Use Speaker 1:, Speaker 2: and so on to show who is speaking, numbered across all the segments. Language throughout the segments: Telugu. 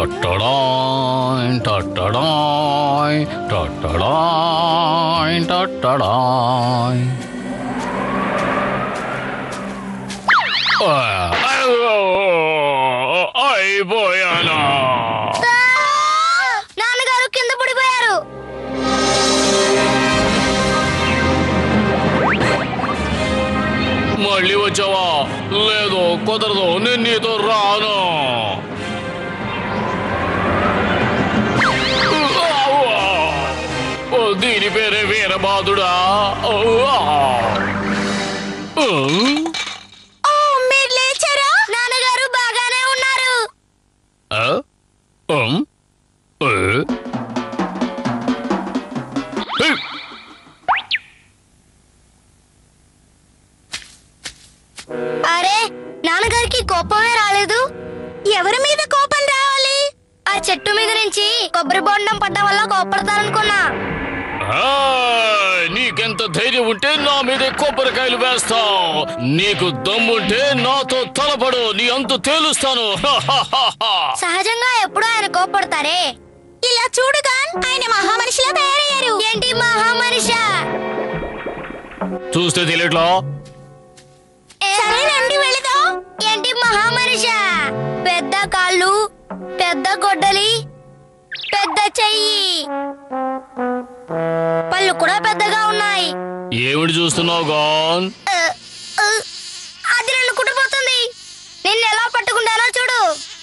Speaker 1: టట్టడాయ్ టట్టడాయ్ టట్టడాయ్ టట్టడాయ్. అయిపోయానా?
Speaker 2: నాన్నగారు కింద పడిపోయారు.
Speaker 1: మళ్ళీ వచ్చావా? లేదు, కుదరదు, నేను నీతో రాను. దీని పేరే వీరబాదుడా?
Speaker 2: మీరు లేచారా? నాన్నగారు బాగానే ఉన్నారు. అరే, నాన్నగారికి కోపమే రాలేదు. ఎవరి మీద కోపం రావాలి? ఆ చెట్టు మీద నుంచి కొబ్బరి బొండం పడ్డ వల్ల కోపడతారనుకున్నా.
Speaker 1: నీకెంత ధైర్యం ఉంటే నా మీదే కొబ్బరికాయలు వేస్తావు? నీకు దమ్ముంటే నాతో తలపడు, నీ అంతు తేలుస్తాను.
Speaker 2: సహజంగా ఎప్పుడు ఆయన కోపడతారే. ఇలా చూడుగా ఆయన మహామనిషిలా తయారయ్యారు. ఏంటి మహామనిషా?
Speaker 1: చూస్తే తెలియట్లా?
Speaker 2: సరేనండి, వెళదాం. ఏంటి మహామనిషా? పెద్ద కాళ్ళు, పెద్ద గొడ్డలి, పెద్ద చెయ్యి, పళ్ళు కూడా పెద్దగా ఉన్నాయి.
Speaker 1: ఏమిటి చూస్తున్నావు గాన్?
Speaker 2: అది నన్ను కుట్టిపోతుంది. నిన్ను ఎలా పట్టుకుంటానో చూడు.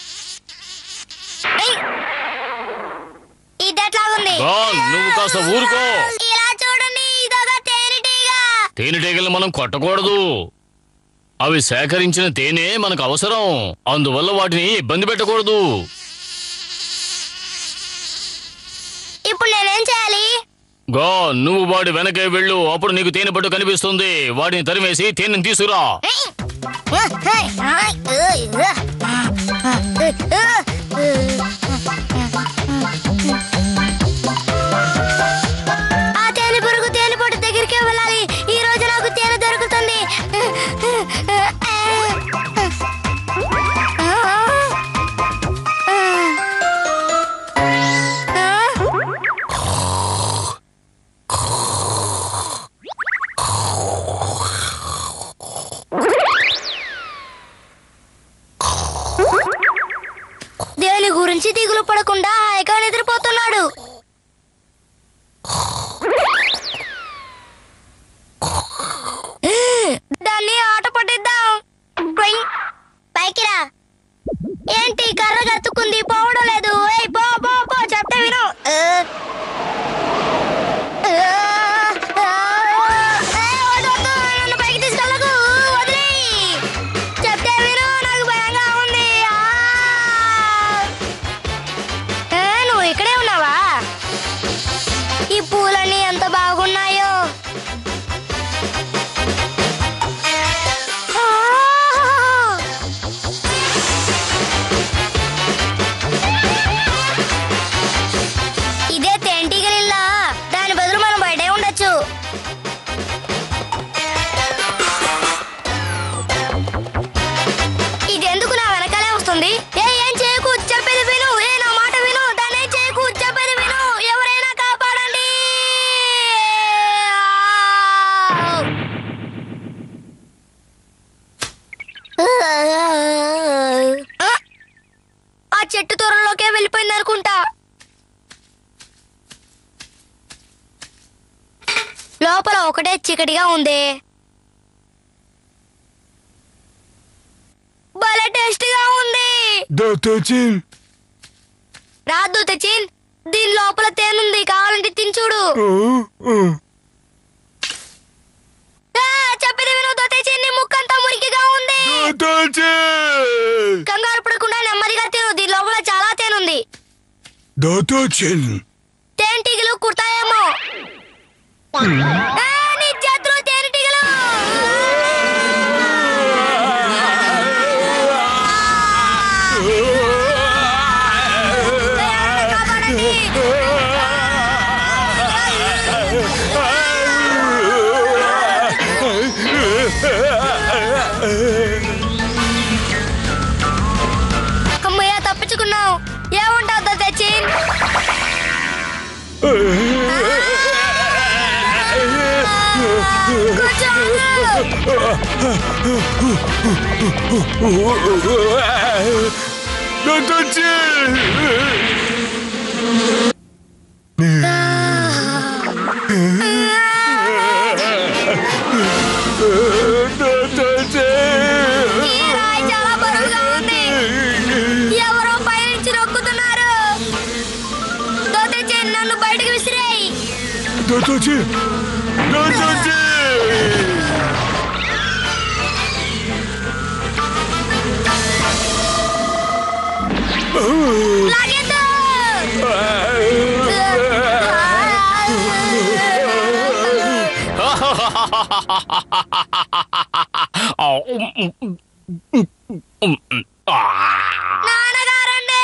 Speaker 2: ఇదెట్లాగుంది?
Speaker 1: గాన్, నువ్వు కాస్త ఊరుకో.
Speaker 2: ఇలా చూడండి, ఇదొక తేనెటీగ.
Speaker 1: తేనెటీగలు మనం కొట్టకూడదు. అవి సేకరించిన తేనె మనకు అవసరం. అందువల్ల వాటిని ఇబ్బంది పెట్టకూడదు.
Speaker 2: ఇప్పుడు నేనేం చేయాలి?
Speaker 1: గాన్, నువ్వు వాడి వెనకే వెళ్ళు. అప్పుడు నీకు తేనె పట్టు కనిపిస్తుంది. వాటిని తరిమేసి తేనెని తీసుకురా.
Speaker 2: ఆ తేనె పురుగు తేనె పొట్టు దగ్గరికి వెళ్ళాలి. ఈ రోజు నాకు తేనె దొరుకుతుంది. దేని గురించి దిగులు పడకుండా హాయిగా నిద్రపోతున్నాడు. దాన్ని ఆట పట్టిద్దాం. పైకి రా. ఏంటి కర్ర గత్తుకుంది, పోవడం లేదు. ఏయ్, పో పో పో, చెప్తే విను. నన్ను పైకి తీసుకెళ్ళకు, వదిలేయ్. చెప్తే విను, నాకు భయంగా ఉంది. నువ్వు ఇక్కడే ఉన్నావా? ఈ పూలన్నీ ఎంత బాగున్నాయో. ఇదే తేనెటీగలిల్లా. దాని బదులు మనం బయటే ఉండొచ్చు. ఇదెందుకు నా వెనకాలే వస్తుంది? ఏం చేయకు, చెప్పేది విను. నా మాట విను. దాన్ని ఏం చేయకు, చెప్పేది విను. ఎవరైనా కాపాడండి. ఆ చెట్టు త్వరలోకే వెళ్ళిపోయింది అనుకుంటా. లోపల ఒకటే చీకటిగా ఉంది. భలే టేస్టీగా ఉంది. రాదు తెచ్చిన్, దీని లోపల తేనుంది. కావాలంటే తిని చూడు. చెప్పేది విను దొతేచిన్, నీ ముక్కంతా మురికిగా ఉంది. కంగారు పడకుండా నెమ్మదిగా తిను. దీని లోపల చాలా తేనుంది. తేనెటీగలు కుడతాయేమో. నీ చేతులు తేనెటీగలు. అమ్మయ్య, తప్పించుకున్నావు. ఏమండి, చాలా బరువుగా ఉంది. ఎవరో పైనుంచి నొక్కుతున్నారు. దొతచి నన్ను బయటకు విసిరేయ్. లాగేద్దు. నాన్నగారండి.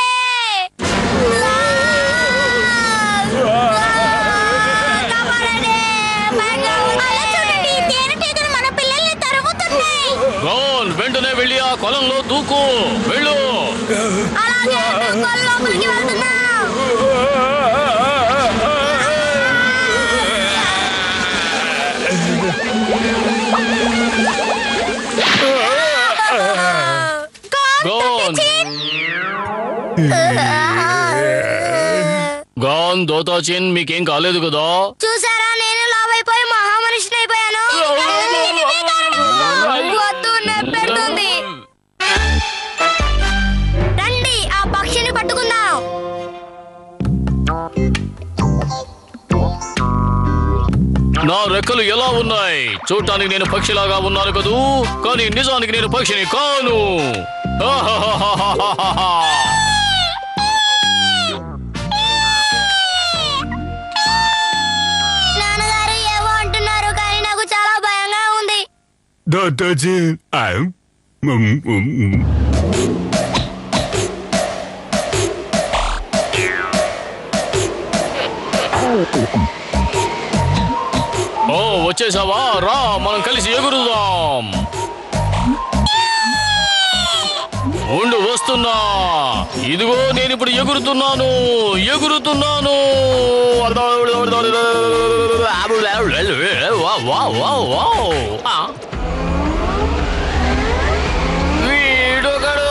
Speaker 2: కాపాడండి. అలా చూడండి, తేనెటీగలు మన పిల్లల్ని తరుముతున్నాయి.
Speaker 1: వెంటనే వెళ్ళి ఆ కొలంలో దూకు. వెళ్ళు.
Speaker 2: అలాగే కొల లోపలికి వెళ్తున్నా.
Speaker 1: గాన్ దోతాచిన్ మీకేం కాలేదు కదా?
Speaker 2: చూసారా, నేను లావైపోయి మహామనిషిని అయిపోయాను. వద్దు, నెప్పెడుతుంది. రండి, ఆ పక్షిని పట్టుకుందాం.
Speaker 1: నా రెక్కలు ఎలా ఉన్నాయి? చూడటానికి నేను పక్షిలాగా ఉన్నాను కదూ, కానీ నిజానికి నేను పక్షిని కాను.
Speaker 2: నాన్నగారు ఏవో అంటున్నారు, కానీ నాకు చాలా భయంగా ఉంది.
Speaker 1: ఓ, వచ్చేసావా? రా, మనం కలిసి ఎగురుదాం. ఉండు, వస్తున్నా. ఇదిగో నేను ఇప్పుడు ఎగురుతున్నాను. వీడొకడు.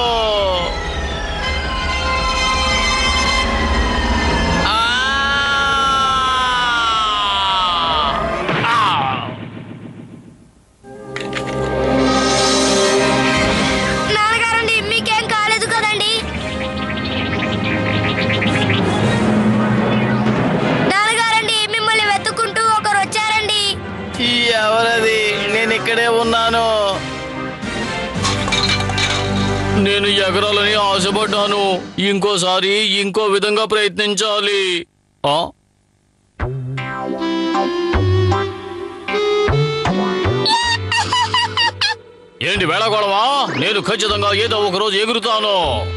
Speaker 2: నాన్నగారండి, మీకేం కాలేదు కదండి? నాన్నగారండి, మిమ్మల్ని వెతుక్కుంటూ ఒకరు వచ్చారండి.
Speaker 1: ఎవరది? నేను ఇక్కడే ఉన్నాను. నేను ఎగరాలని ఆశపడ్డాను. ఇంకోసారి ఇంకో విధంగా ప్రయత్నించాలి. ఏంటి వేళకోళమా? నేను ఖచ్చితంగా ఏదో ఒక రోజు ఎగురుతాను.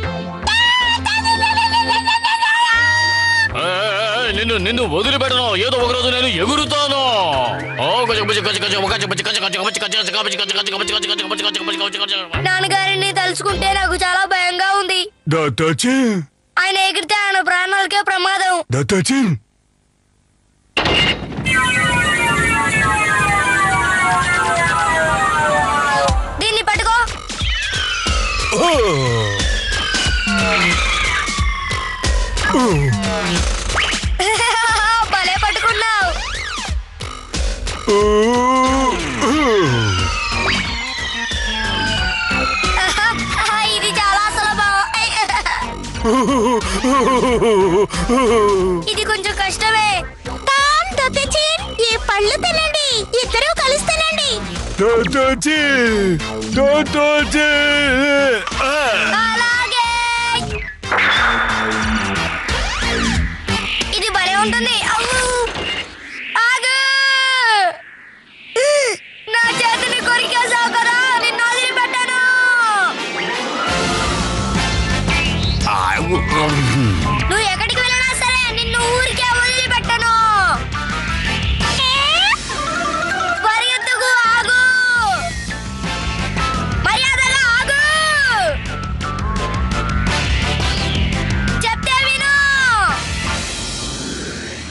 Speaker 1: నిన్ను వదిలిపెట్టను. ఏదో ఒక రోజు నేను ఎగురుతాను.
Speaker 2: నాన్నగారిని తలుచుకుంటే నాకు చాలా భయంగా ఉంది. ఆయన ఎగిరితే ఆయన ప్రాణాలకే ప్రమాదం. దీన్ని పట్టుకో. భలే పట్టుకున్నావు. ఇది చాలా సులభం. ఇది కొంచెం కష్టమే. ఈ పళ్ళు తినండి, ఇద్దరూ కలిసి తినండి. అలాగే. ఇది భలే ఉంటుంది. ఆగు. నా చేతిని కొరికేసావు కదా, నిన్ను వదిలిపెట్టాను. నువ్వు ఎక్కడికి వెళ్ళినా సరే నిన్ను ఊరికే వదిలిపెట్టను. పరిగెత్తుకు. ఆగు. మర్యాదగా ఆగు. చెప్తే విను.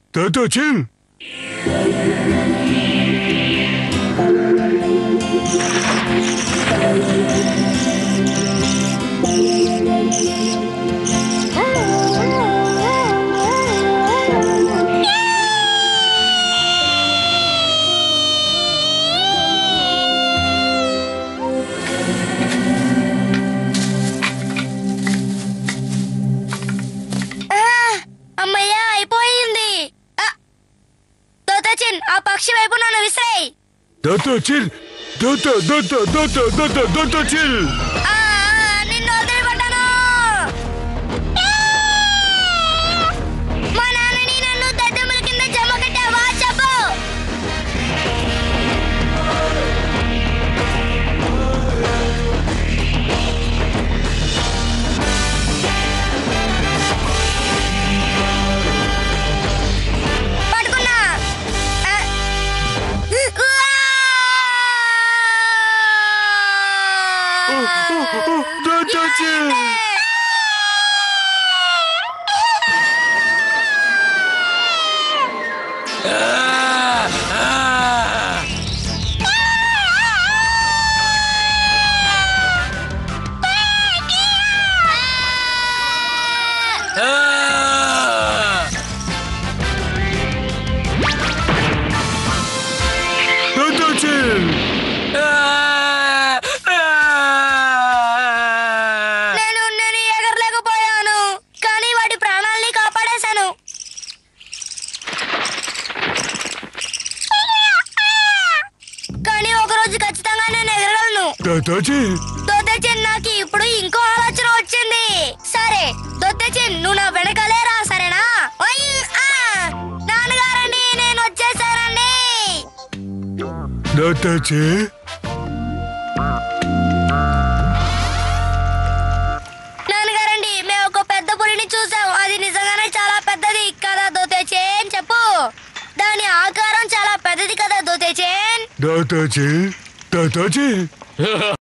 Speaker 3: దాదాచిన్
Speaker 2: అమ్మయ్యా అయిపోయింది. దోతచిన్ ఆ పక్షి వైపు నన్ను విసిరాయి.
Speaker 3: దాదాచిన్ దాదాచిన్
Speaker 2: నిన్ను వదిలిపెట్టాను. మా నాన్నని నన్ను దద్దెమ్మల కింద జమ కట్టావా చెప్పు. పట్టుకున్నా.
Speaker 3: దాదాచిన్ దాదాచిన్
Speaker 2: నేను ఎగరలేకపోయాను, కానీ వాటి ప్రాణాల్ని కాపాడేశాను. కానీ ఒక రోజు ఖచ్చితంగా నేను ఎగరగలను.
Speaker 3: దాదాచిన్
Speaker 2: దొద్దచిన్ నాకు ఇప్పుడు ఇంకో ఆలోచన వచ్చింది. సరే దొద్దచిన్ నువ్వు నా వెనకాలే రా సరేనా? ఓయ్, నాన్నగారండి నేను వచ్చేసానండి.
Speaker 3: దాదాచిన్
Speaker 2: నాన్నగారండి మేము ఒక పెద్ద పులిని చూసాం. అది నిజంగానే చాలా పెద్దది కదా దొద్దచిన్ చెప్పు. దాని ఆకారం చాలా పెద్దది కదా దొద్దచిన్.
Speaker 3: దాదాచిన్